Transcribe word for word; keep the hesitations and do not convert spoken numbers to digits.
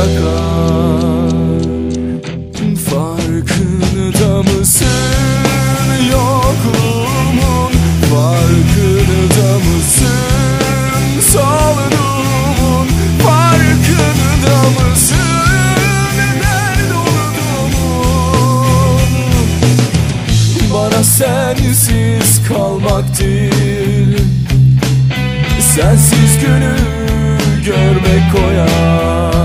akar. Farkında mısın yokluğumun? Farkında mısın sağlığımın? Farkında mısın neden olduğumun? Bana sensiz kalmak değil, sensiz günü görmek koyar.